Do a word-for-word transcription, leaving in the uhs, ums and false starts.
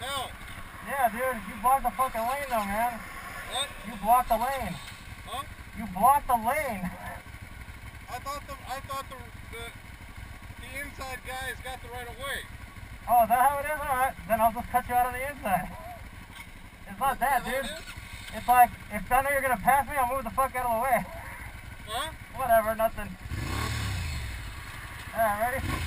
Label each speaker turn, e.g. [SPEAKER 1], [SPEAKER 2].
[SPEAKER 1] hell?
[SPEAKER 2] Yeah, dude, you blocked the fucking lane though, man.
[SPEAKER 1] What?
[SPEAKER 2] You blocked the lane.
[SPEAKER 1] Huh?
[SPEAKER 2] You blocked the lane.
[SPEAKER 1] I thought the I thought the the, the inside guys got the right of way.
[SPEAKER 2] Oh, is that how it is? Alright, then I'll just cut you out on the inside. It's not that,
[SPEAKER 1] Is that
[SPEAKER 2] dude.
[SPEAKER 1] how it is?
[SPEAKER 2] It's like, if I know you're gonna pass me, I'll move the fuck out of the way.
[SPEAKER 1] Huh?
[SPEAKER 2] Whatever, nothing. Alright, ready?